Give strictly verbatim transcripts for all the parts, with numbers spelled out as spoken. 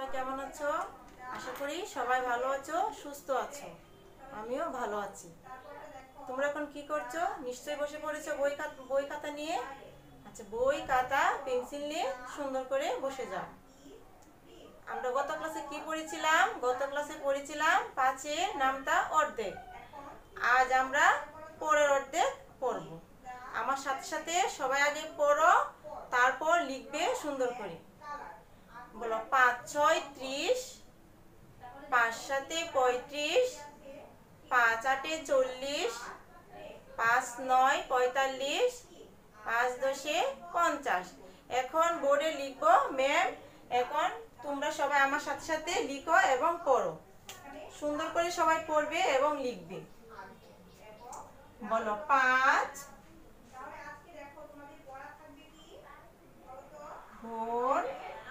সবাই কেমন আছো? আশা করি সবাই ভালো আছো, সুস্থ আছো। আমিও ভালো আছি। তোমরা এখন কি করছো? নিশ্চয়ই বসে পড়েছো বই খাতা বই খাতা নিয়ে। আচ্ছা, বই খাতা পেন্সিল নিয়ে সুন্দর করে বসে যাও। আমরা গত ক্লাসে কি পড়েছিলাম? গত ক্লাসে পড়েছিলাম পাঁচের নামতা অর্ধেক। আজ আমরা পরের অর্ধেক পড়ব। আমার সাথে সাথে সবাই আগে পড়ো, তারপর লিখবে সুন্দর করে। বলো, পাঁচ ছয় ত্রিশ, পাঁচ সাতে পঁয়ত্রিশ, পাঁচ আটে চল্লিশ, পাঁচ নয় পঁয়তাল্লিশ, পাঁচ দশে পঞ্চাশ। এখন বোর্ডে লিখবো ম্যাম। এখন তোমরা সবাই আমার সাথে সাথে লিখো এবং পড়ো। সুন্দর করে সবাই পড়বে এবং লিখবে। বলো, পাঁচ গুণ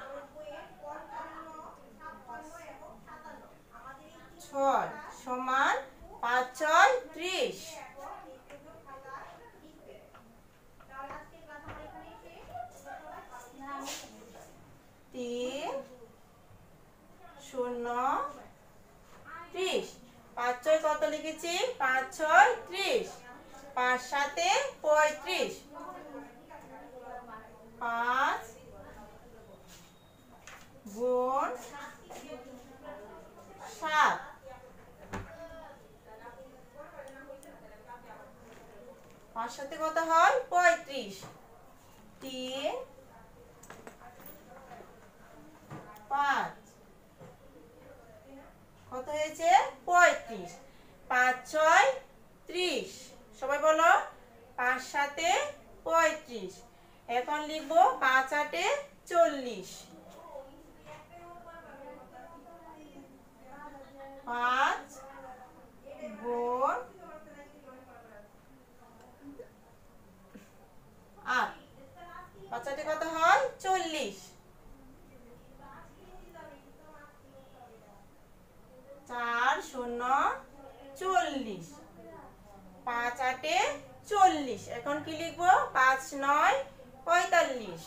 ছয় সমান পাঁচ ছয় ত্রিশ। তিন শূন্য ত্রিশ। পাঁচ ছয় কত লিখেছি? পাঁচ ছয় ত্রিশ। পাঁচ সাতে পঁয়ত্রিশ। পাঁচ গুণ সাত। পাঁচ সাথে কত হয়? পঁয়ত্রিশ। তিন পাঁচ কত হয়েছে? পঁয়ত্রিশ। পাঁচ ছয় ত্রিশ। সবাই বলো, পাঁচ সাতে পঁয়ত্রিশ। এখন লিখবো পাঁচ আটে চল্লিশ। পাঁচ গুণ আট। পাঁচ আটে কত হয়? চল্লিশ। চার শূন্য চল্লিশ। পাঁচ আটে চল্লিশ। এখন কি লিখবো? পাঁচ নয় পঁয়তাল্লিশ।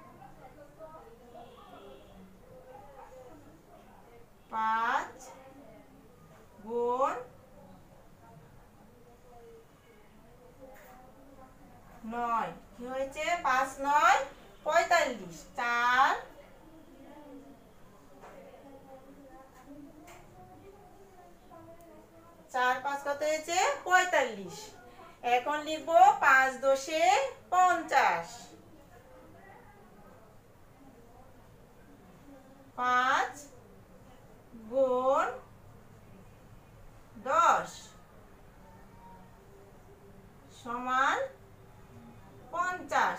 পাঁচ গুণ নয়। কি হয়েছে? পাঁচ নয় পঁয়তাল্লিশ। চার চার পাঁচ কত হয়েছে? পঁয়তাল্লিশ। এখন লিখবো পাঁচ দশে পঞ্চাশ। পাঁচ গুণ দশ সমান পঞ্চাশ।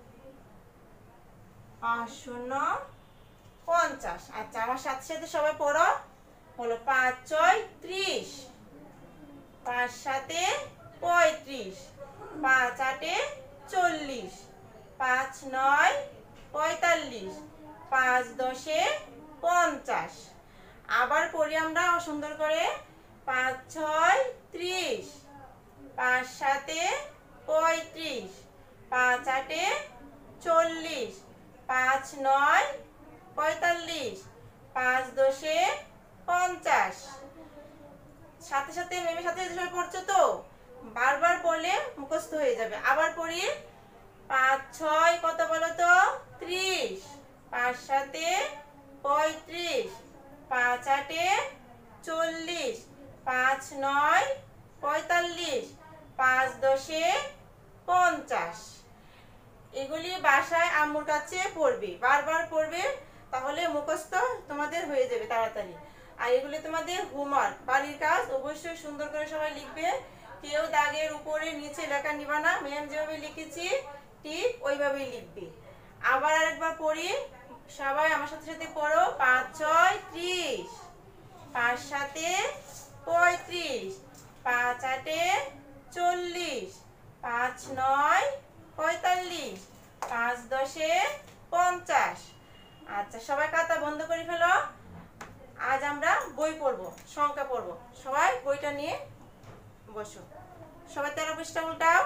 পাঁচ শূন্য পঞ্চাশ। আচ্ছা, আমার সাথে সাথে সবাই পড়ো। হলো পাঁচ ছয় ত্রিশ। পাঁচ সাতে পঁয়ত্রিশ। পাঁচ আটে চল্লিশ। পাঁচ নয় পঁয়তাল্লিশ। পাঁচ দশে পঞ্চাশ। আবার পড়ি আমরা সুন্দর করে। পাঁচ ছয় ত্রিশ। পাঁচ সাতে পঁয়ত্রিশ। পাঁচ আটে চল্লিশ। পাঁচ নয় পঁয়তাল্লিশ। পাঁচ দশে পঞ্চাশ। সাথে সাথে ম্যামের সাথে সবাই পড়ছো তো? বারবার পড়লে মুখস্থ হয়ে যাবে। আবার পড়ি। পাঁচ ছয় কত বলো তো? ত্রিশ। পাঁচ সাতে পঁয়ত্রিশ। পাঁচ আটে চল্লিশ। পাঁচ নয় পঁয়তাল্লিশ। পাঁচ দশে পঞ্চাশ। এগুলি বাসায় আম্মুর কাছে পড়বে, বারবার পড়বে, তাহলে মুখস্থ তোমাদের হয়ে যাবে তাড়াতাড়ি। আর এগুলি তোমাদের হোমওয়ার্ক, বাড়ির কাজ অবশ্যই সুন্দর করে সবাই লিখবে। কেউ দাগের উপরে নিচে লেখা নিবা না। ম্যাম যেভাবে লিখেছি ঠিক ওইভাবেই লিখবে। আবার আরেকবার পড়ি। সবাই আমার সাথে সাথে পড়ো। পাঁচ ছয় ত্রিশ। পাঁচ সাতে পঁয়ত্রিশ। পাঁচ আটে চল্লিশ। পাঁচ নয় পঁয়তাল্লিশ। পাঁচ দশে পঞ্চাশ। আচ্ছা, সবাই খাতা বন্ধ করে ফেলো। আজ আমরা বই পড়বো, সংখ্যা পড়বো। সবাই বইটা নিয়ে বসো। সবাই তেরো পৃষ্ঠা উল্টাও।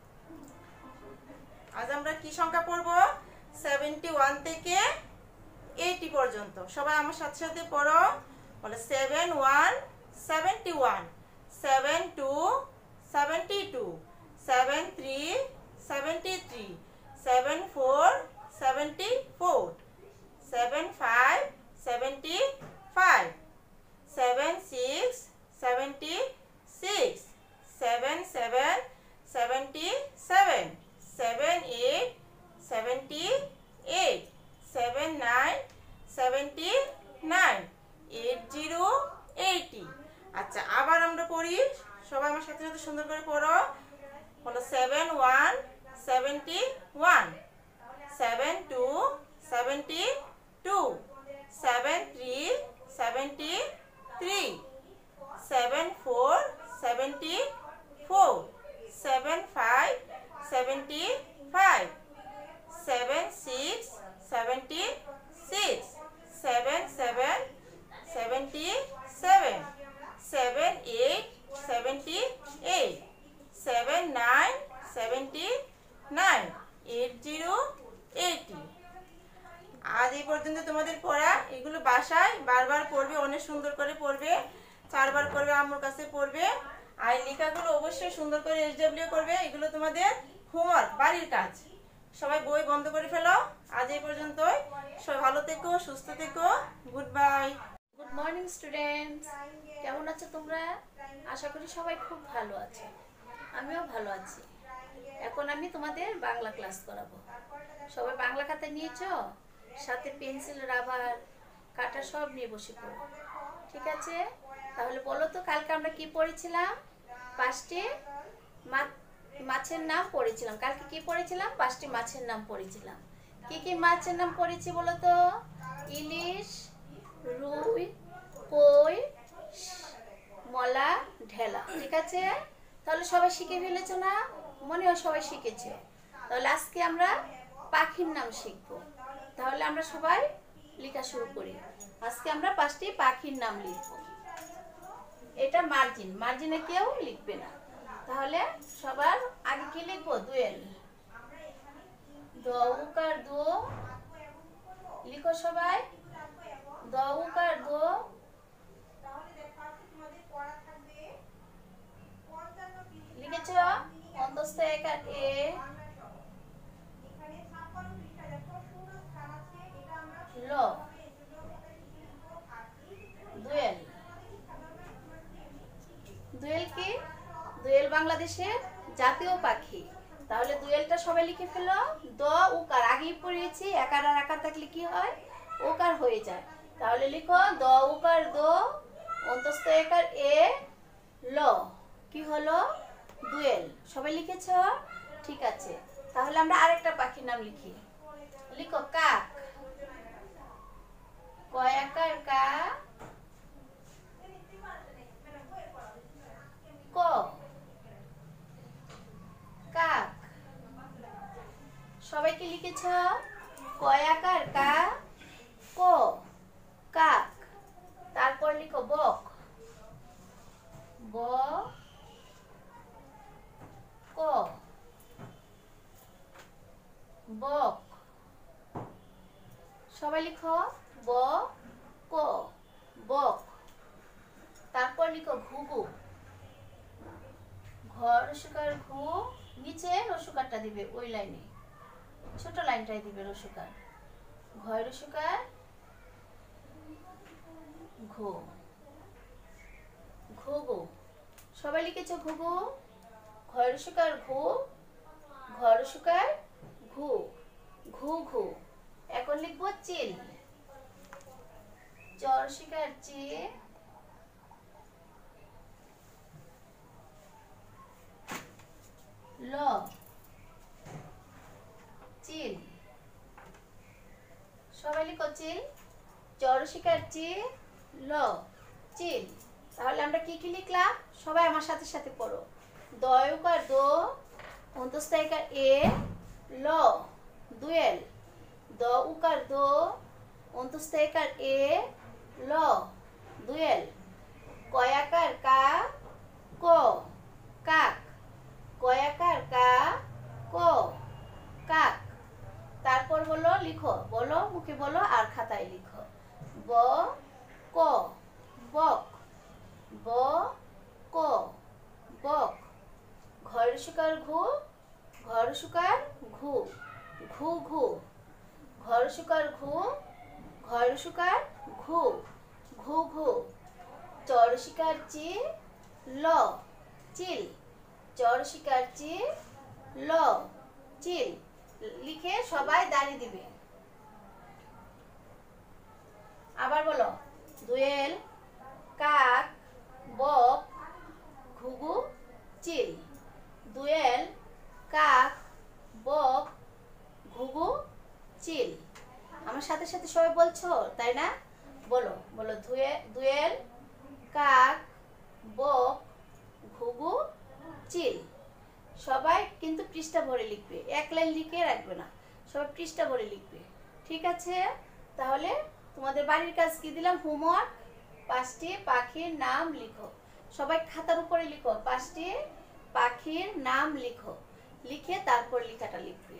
আজ আমরা কি সংখ্যা পড়বো? সেভেন্টি ওয়ান থেকে এইটি পর্যন্ত। সবাই আমার সাথে সাথে পড়ো, বলে seven one seventy one, seven two seventy two, seven three seventy three, seven four seventy four, seven five seventy five, seven six seventy six, seven seven seventy seven, seven eight seventy eight, seven nine seventy nine, eight zero eighty. আচ্ছা, আবার আমরা পড়ি, সবাই আমার সাথে সাথে সুন্দর করে পড়ো, হলো seven one seventy one, seven two seventy two, seven three seventy three, seven four seventy four, seven five seventy five, seven six seventy six, seven seven seventy seven, seven eight seventy eight, seven nine seventy nine, eight zero eighty. আজ এই পর্যন্ত তোমাদের পড়া। এগুলো বাসায় বারবার পড়বে, অনেক সুন্দর করে পড়বে, চারবার করবে, আম্মুর কাছে পড়বে। আর লেখাগুলো অবশ্যই সুন্দর করে এসডব্লিউ করবে। এগুলো তোমাদের হোমওয়ার্ক, বাড়ির কাজ। সবাই বই বন্ধ করে ফেলো। আজ এই পর্যন্তই। সবাই ভালো থেকো, সুস্থ থেকো। Good bye. Good morning students, কেমন আছো তোমরা? আশা করি সবাই খুব ভালো আছে, আমিও ভালো আছি। এখন আমি তোমাদের বাংলা ক্লাস করাবো। সবাই বাংলা খাতা নিয়েছো? সাথে পেন্সিল, রাবার, কাটা সব নিয়ে বসে পড়ো, ঠিক আছে? তাহলে বলো তো, কালকে আমরা কি পড়েছিলাম? পাঁচটি মাছের নাম পড়েছিলাম। কালকে কি পড়েছিলাম? পাঁচটি মাছের নাম পড়েছিলাম। কি কি মাছের নাম পড়েছি বলো তো? ইলিশ, রুই, কই, মলা, ঢেলা, ঠিক আছে? তাহলে সবাই শিখে ফেলেছো না? মনে হয় সবাই শিখেছে। তাহলে আজকে আমরা পাখির নাম শিখবো। তাহলে আমরা সবাই লেখা শুরু করি। আজকে আমরা পাঁচটি পাখির নাম লিখবো। এটা মার্জিন, মার্জিনে কেউ লিখবে না। তাহলে সবার আগে কি লিখবো? দোয়েল। দ উকার দো, লিখো সবাই। দ উকার দো। লিখেছ? অন্তস্থ একার এ। ল, দোয়েল। দোয়েল কি? দোয়েল বাংলাদেশের জাতীয় পাখি। তাহলে দোয়েলটা সবাই লিখে ফেলো। দ উকার, আগেই পড়িয়েছি, একার আর আকার থাকলে কি হয়? ওকার হয়ে যায়। তাহলে লিখো দ উকার দো, অন্তস্থ একার এ, ল। কি হলো? দোয়েল। সবাই লিখেছ? ঠিক আছে। তাহলে আমরা আরেকটা পাখির নাম লিখি। লিখো কাক। কয়াকার কা, ক, কাক। সবাই কি লিখেছ? কয়াকার কা, ক, কাক। তারপর লিখো বক। ব, ক, বক। সবাই লিখো ব, ক, বক। তারপর লিখো ঘুঘু। ঘর রসুকার ঘু, নিচে রসুকারটা দিবে, ওই লাইনে ছোট লাইনটাই দিবে রসুকার। ঘর রসুকার ঘু, ঘুঘু। সবাই লিখেছো ঘুঘু। ঘর রসুকার ঘু, ঘর রসুকার ঘু, ঘু ঘু। এখন লিখবো চিল। চর শিকার চি, ল, চিল। সবাই লিখো চিল। চর শিকার চি, ল, চিল। তাহলে আমরা কি কি লিখলাম? সবাই আমার সাথে সাথে পড়ো। দয়কার দো, অন্তস্থ একার এ, ল, দোয়েল। দ উকার দো, অন্তস্থ একার এ, ল, দোয়েল। কয়াকার কা, ক, কাক। কয়াকার কা, ক, কাক। তারপর বলো লিখো, বলো মুখে বলো আর খাতায় লিখো। ব ক বক, ব ক বক। ঘর শুকার ঘু, ঘর শুকার ঘু, ঘু ঘু। ঘর শুকার ঘু, ঘর শুকার ঘু, ঘু ঘু। চর শিকার চি, ল চিল, চর শিকার চি, ল চিল। লিখে সবাই দাঁড়িয়ে দিবে। আবার বলো, দোয়েল কাক বক ঘুঘু চিল, দোয়েল কাক বক ঘুঘু চিল। আমার সাথে সাথে সবাই বলছো তাই না? বলো বলো, ধুয়ে দোয়েল কাক বক ঘুঘু চিল। সবাই কিন্তু পৃষ্ঠা ভরে লিখবে, এক লাইন লিখে রাখবে না, সবাই পৃষ্ঠা ভরে লিখবে। ঠিক আছে? তাহলে তোমাদের বাড়ির কাজ কি দিলাম? হোমওয়ার্ক, পাঁচটি পাখির নাম লিখো। সবাই খাতার উপরে লিখো, পাঁচটি পাখির নাম লিখো, লিখে তারপর লেখাটা লিখবে।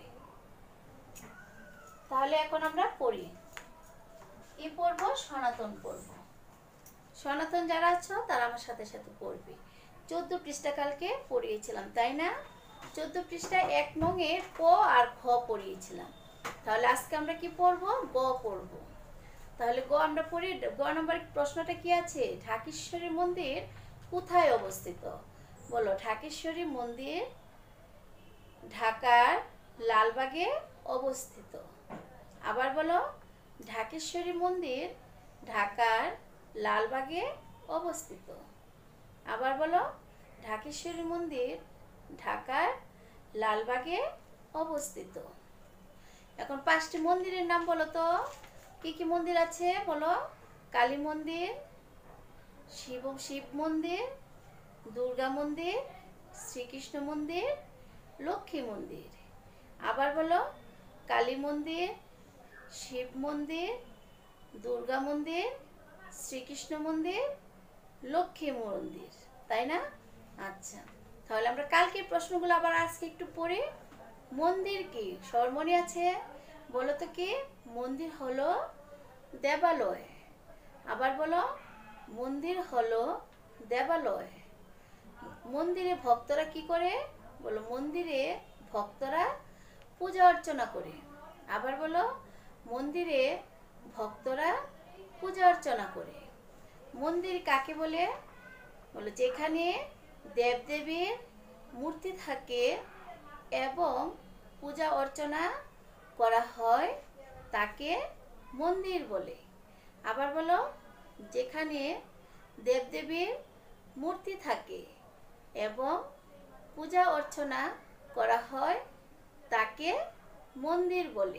তাহলে এখন আমরা পড়ি। কি পড়বো? সনাতন পড়বো। সনাতন যারা আছো তারা আমার সাথে সাথে পড়বে। চোদ্দ পৃষ্ঠা কালকে পড়িয়েছিলাম তাই না? চোদ্দ পৃষ্ঠায় এক নং এর ক আর খ পড়িয়েছিলাম। তাহলে আজকে আমরা কি পড়বো? গ পড়বো। তাহলে গ আমরা পড়ি। গ নম্বর প্রশ্নটা কি আছে? ঢাকেশ্বরী মন্দির কোথায় অবস্থিত? বলো, ঢাকেশ্বরী মন্দির ঢাকার লালবাগে অবস্থিত। আবার বলো, ঢাকেশ্বরী মন্দির ঢাকার লালবাগে অবস্থিত। আবার বলো, ঢাকেশ্বরী মন্দির ঢাকার লালবাগে অবস্থিত। এখন পাঁচটি মন্দিরের নাম বলো তো। কি কি মন্দির আছে বলো? কালী মন্দির, শিব শিব মন্দির, দুর্গা মন্দির, শ্রীকৃষ্ণ মন্দির, লক্ষ্মী মন্দির। আবার বলো, কালী মন্দির, শিব মন্দির, দুর্গা মন্দির, শ্রীকৃষ্ণ মন্দির, লক্ষ্মী মন্দির। তাই না? আচ্ছা, তাহলে আমরা কালকে প্রশ্নগুলো আবার আজকে একটু পড়ি। মন্দির কি? সবার মনে আছে? বলো তো কি? মন্দির হলো দেবালয়। আবার বলো, মন্দির হলো দেবালয়। মন্দিরে ভক্তরা কি করে? বলো, মন্দিরে ভক্তরা পূজা অর্চনা করে। আবার বলো, মন্দিরে ভক্তরা পূজা অর্চনা করে। মন্দির কাকে বলে? বলো, যেখানে দেবদেবীর মূর্তি থাকে এবং পূজা অর্চনা করা হয় তাকে মন্দির বলে। আবার বলো, যেখানে দেবদেবীর মূর্তি থাকে এবং পূজা অর্চনা করা হয় তাকে মন্দির বলে।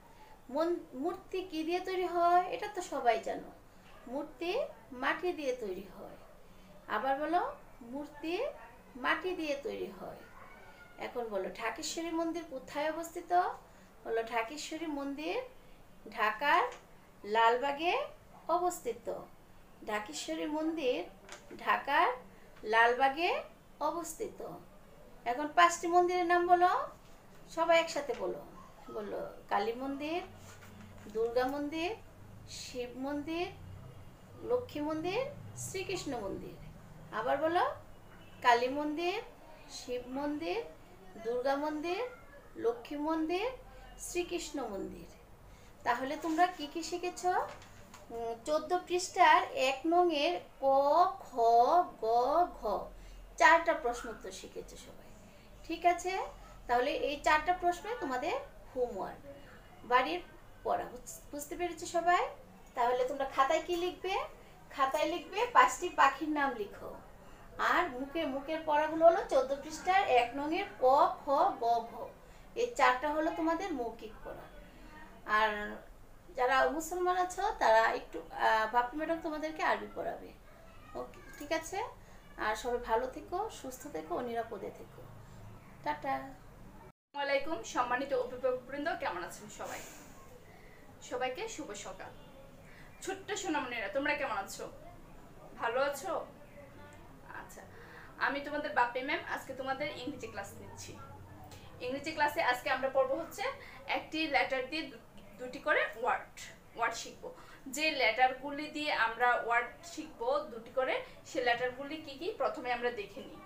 মূর্তি কি দিয়ে তৈরি হয়? এটা তো সবাই জানো। মূর্তি মাটি দিয়ে তৈরি হয়। আবার বলো, মূর্তি মাটি দিয়ে তৈরি হয়। এখন বলো, ঢাকেশ্বরী মন্দির কোথায় অবস্থিত? বলো, ঢাকেশ্বরী মন্দির ঢাকার লালবাগে অবস্থিত। ঢাকেশ্বরী মন্দির ঢাকার লালবাগে অবস্থিত। এখন পাঁচটি মন্দিরের নাম বলো, সবাই একসাথে বলো। বলো, কালী মন্দির, দুর্গা মন্দির, শিব মন্দির, লক্ষ্মী মন্দির, শ্রীকৃষ্ণ মন্দির। আবার বলো, কালী মন্দির, শিব মন্দির, দুর্গা মন্দির, লক্ষ্মী মন্দির, শ্রীকৃষ্ণ মন্দির। তাহলে তোমরা কি কি শিখেছ? চোদ্দ পৃষ্ঠার এক নং এর ক, খ, গ, ঘ চারটা প্রশ্ন উত্তর শিখেছ সবাই। ঠিক আছে? তাহলে এই চারটা প্রশ্নই তোমাদের হোমওয়ার্ক, বাড়ির পড়া। বুঝতে পেরেছো সবাই? তাহলে তোমরা খাতায় কি লিখবে? খাতায় লিখবে পাঁচটি পাখির নাম লিখো। আর মুখে মুখের পড়াগুলো হলো চোদ্দ পৃষ্ঠার এক নং এর ক, খ, গ, ঘ। এই চারটা হলো তোমাদের মৌখিক পড়া। আর যারা মুসলমান আছো তারা একটু বাপি ম্যাডাম তোমাদেরকে আরবি পড়াবে। ওকে, ঠিক আছে? আর সবাই ভালো থেকো, সুস্থ থেকো ও নিরাপদে থেকো। টাটা। আসসালামু আলাইকুম সম্মানিত অভিভাবকবৃন্দ, কেমন আছেন সবাই? সবাইকে শুভ সকাল। ছোট্ট সোনামণিরা, তোমরা কেমন আছো? ভালো আছো? আচ্ছা, আমি তোমাদের বাপি ম্যাম আজকে তোমাদের ইংরেজি ক্লাস নিচ্ছি। ইংরেজি ক্লাসে আজকে আমরা পড়বো হচ্ছে একটি লেটার দিয়ে দুটি করে ওয়ার্ড ওয়ার্ড শিখবো। যে লেটারগুলি দিয়ে আমরা ওয়ার্ড শিখবো দুটি করে, সেই লেটারগুলি কি কি প্রথমে আমরা দেখে নিই।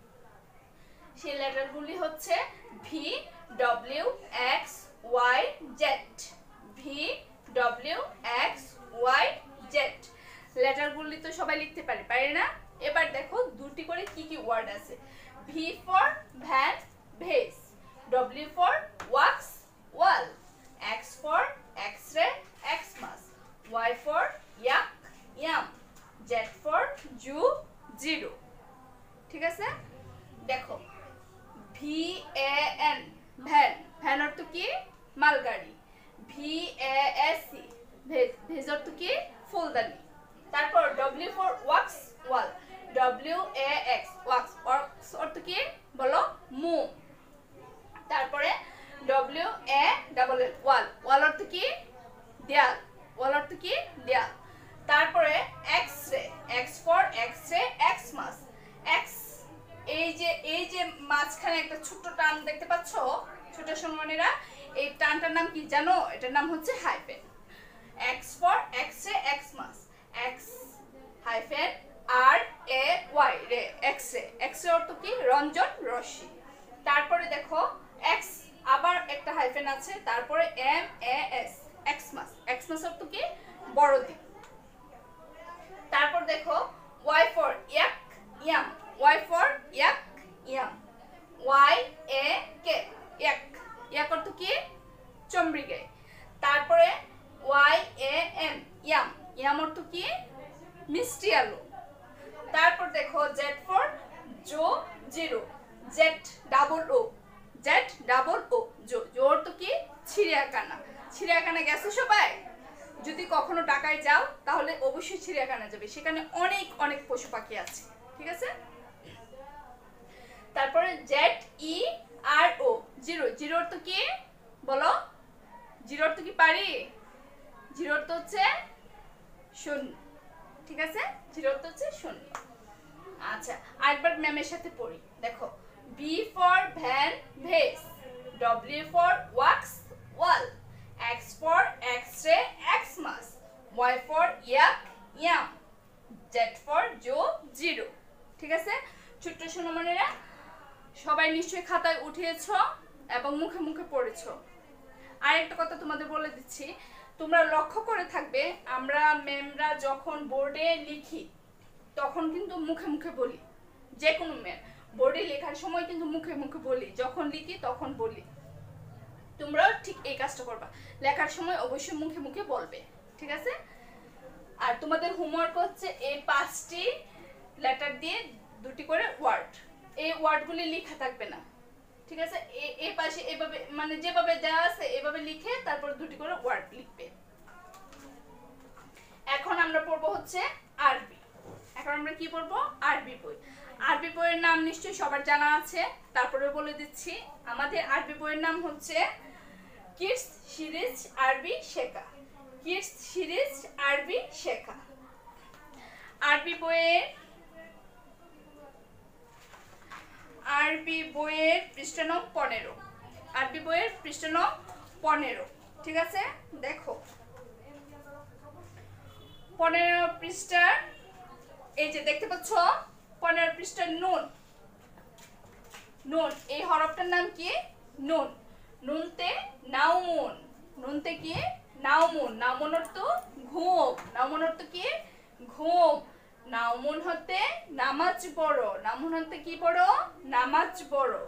সেই লেটারগুলি হচ্ছে V, W, X, Y, Z. V, W, X, Y, Z. লেটারগুলি তো সবাই লিখতে পারে, পারে না? এবার দেখো দুটি করে কি কি ওয়ার্ড আছে। V for van, vase. W for wax, wall. X for x-ray, Xmas. Y for yak, yam. Z for zoo, zero. ঠিক আছে? দেখো V A N, van. Van অর্থ কি? মালগাড়ি। V A S E, vase. Vase অর্থ কি? ফুলদানি। তারপর W for wax, wall. W A X, wax. Wax অর্থ কি? বলো, মোম। তারপরে ডব্লিউ এ ডাবল এল, ওয়াল। ওয়াল অর্থ কি? দেয়াল। ওয়াল অর্থ কি? দেয়াল। তারপরে X ray, X for X ray, Xmas. X, এই যে এই যে মাঝখানে একটা ছোট্ট টান দেখতে পাচ্ছ ছোট সম্মানীরা, এই টানটার নাম কি জানো? এটার নাম হচ্ছে hyphen. X for X ray, Xmas. X hyphen R A Y, ray, X ray. X ray অর্থ কি? রঞ্জন, রশ্মি। তারপরে দেখো এক্স, আবার একটা হাইফেন আছে, তারপরে M A S, Xmas. Xmas অর্থ কি? বড়দিন। তারপর দেখো Y for yak, yam. Y for yak, yam. Y A K, yak. Yak অর্থ কি? চমড়ি গায়ে। তারপরে Y A M, yam. Yam অর্থ কি? মিষ্টি আলু। তারপর দেখো Z for zoo, zero. Z double O, Z double O, zoo. Zoo অর্থ কি? চিড়িয়াখানা। চিড়িয়াখানা গেছে সবাই? যদি কখনো ঢাকায় যাও তাহলে অবশ্যই চিড়িয়াখানা যাবে, সেখানে অনেক অনেক পশু পাখি আছে। ঠিক আছে? তারপরে Z E R O, zero. Zero অর্থ কি? বলো, জিরো অর্থ কি? পারি? জিরো অর্থ হচ্ছে শূন্য। ঠিক আছে? জিরো অর্থ হচ্ছে শূন্য। আচ্ছা, আরেকবার ম্যামের সাথে পড়ি। দেখো V for van, vase. W for wax, wall. X for x-ray, Xmas. Y for yak, yam. Z for zoo, zero. ঠিক আছে? ছোট্ট সোনামণিরা, সবাই নিশ্চয়ই খাতায় উঠিয়েছো এবং মুখে মুখে পড়েছো। আর একটা কথা তোমাদের বলে দিচ্ছি, তোমরা লক্ষ্য করে থাকবে আমরা ম্যামরা যখন বোর্ডে লিখি তখন কিন্তু মুখে মুখে বলি। যে কোনো ম্যাম বোর্ডে লেখার সময় কিন্তু মুখে মুখে বলি, যখন লিখি তখন বলি। তোমরাও ঠিক এই কাজটা করবা, লেখার সময় অবশ্যই মুখে মুখে বলবে। ঠিক আছে? আর তোমাদের হোমওয়ার্ক হচ্ছে এই পাঁচটি লেটার দিয়ে দুটি করে ওয়ার্ড। এই ওয়ার্ডগুলি লেখা থাকবে না। ঠিক আছে? এই পাশে এভাবে, মানে যেভাবে দেওয়া আছে এভাবে লিখে তারপর দুটি করে ওয়ার্ড লিখবে। এখন আমরা পড়বো হচ্ছে আরবি। এখন আমরা কি পড়বো? আরবি বই। আরবি বইয়ের নাম নিশ্চয়ই সবার জানা আছে, তারপরে বলে দিচ্ছি। আমাদের আরবি বইয়ের নাম হচ্ছে কিডস সিরিজ আরবি শেখা। কিডস সিরিজ আরবি শেখা। আরবি বইয়ের আরবি বইয়ের পৃষ্ঠা নং পনেরো। আরবি বইয়ের পৃষ্ঠা নং পনেরো। ঠিক আছে? দেখো পনেরো পৃষ্ঠার, এই যে দেখতে পাচ্ছ পনেরো পৃষ্ঠার নুন। নুন, এই হরফটার নাম কি? নুন। নুনতে নাউমুন। নুনতে কি? নাউমুন। নাউমুন অর্থ ঘুম। নাউমুন অর্থ কি? ঘুম। নাউমুন হতে নামাজ পড়ো। নাউমুন হতে কি পড়ো? নামাজ পড়ো।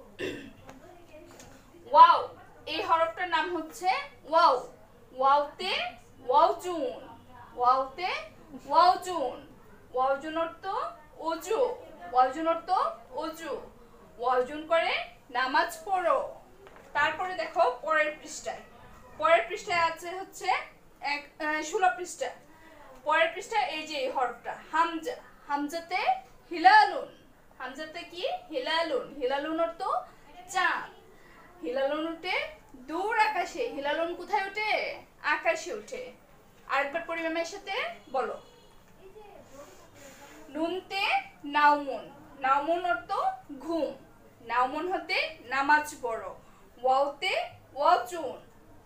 ওয়াও, এই হরফটার নাম হচ্ছে ওয়াও। ওয়াওতে ওয়াওজুন। ওয়াওতে ওয়াওজুন। ওয়াওজুন অর্থ ওযু। ওয়াওজুন অর্থ ওযু। ওয়াওজুন করে নামাজ পড়ো। তারপরে দেখো পরের পৃষ্ঠায়, পরের পৃষ্ঠায় আছে হচ্ছে এক ষোলো পৃষ্ঠা। পরের পৃষ্ঠা এই যে এই হরফটা হামজা। হামজাতে হিলালুন। হামজাতে কি? হিলালুন। হিলালুন অর্থ চাঁদ। হিলালুন উঠে দূর আকাশে। হিলালুন কোথায় ওঠে? আকাশে ওঠে। আরেকবার পরিমামের সাথে বলো। নুনতে নাউমুন। নাউমুন অর্থ ঘুম। নাউমন হতে নামাজ পড়ো, ওয়াওতে ওয়াজুন,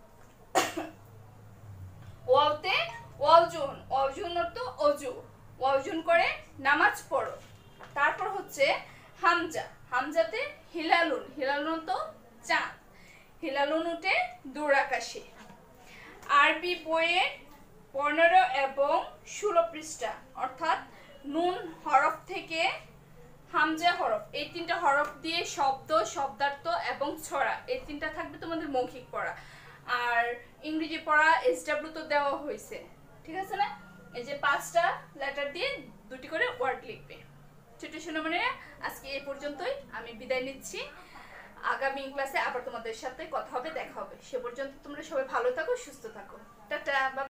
ওয়াওতে ওয়াজুন, ওয়াজুন অর্থ অজু, ওয়াজুন করে নামাজ পড়ো। তারপর হচ্ছে হামজা, হামজাতে হিলালুন, হিলালুন তো চাঁদ, হিলালুন উঠে দূর আকাশে। আরবি বইয়ের পনেরো এবং ষোলো পৃষ্ঠা, অর্থাৎ নুন হরফ থেকে হামজা হরফ, এই তিনটা হরফ দিয়ে শব্দ, শব্দার্থ এবং ছড়া, এই তিনটা থাকবে তোমাদের মৌখিক পড়া। আর ইংরেজি পড়া এস ডাব্লিউ তো দেওয়া হয়েছে, ঠিক আছে না? এই যে পাঁচটা লেটার দিয়ে দুটি করে ওয়ার্ড লিখবে। ছোট সোনামণিরা, আজকে এই পর্যন্তই, আমি বিদায় নিচ্ছি। আগামী ক্লাসে আবার তোমাদের সাথে কথা হবে, দেখা হবে। সে পর্যন্ত তোমরা সবাই ভালো থাকো, সুস্থ থাকো। টাটা।